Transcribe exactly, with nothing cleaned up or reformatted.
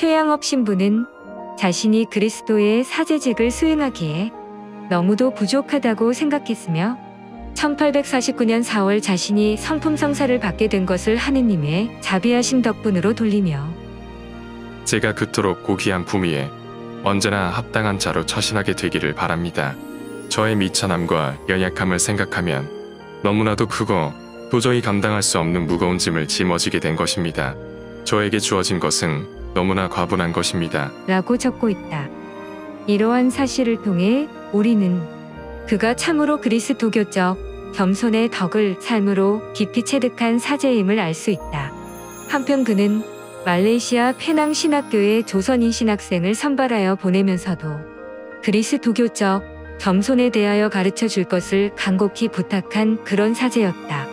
최양업 신부는 자신이 그리스도의 사제직을 수행하기에 너무도 부족하다고 생각했으며 천팔백사십구 년 사월 자신이 성품성사를 받게 된 것을 하느님의 자비하심 덕분으로 돌리며 제가 그토록 고귀한 품위에 언제나 합당한 자로 처신하게 되기를 바랍니다. 저의 미천함과 연약함을 생각하면 너무나도 크고 도저히 감당할 수 없는 무거운 짐을 짊어지게 된 것입니다. 저에게 주어진 것은 너무나 과분한 것입니다. 라고 적고 있다. 이러한 사실을 통해 우리는 그가 참으로 그리스도교적 겸손의 덕을 삶으로 깊이 체득한 사제임을 알 수 있다. 한편 그는 말레이시아 페낭 신학교에 조선인 신학생을 선발하여 보내면서도 그리스도교적 겸손에 대하여 가르쳐 줄 것을 간곡히 부탁한 그런 사제였다.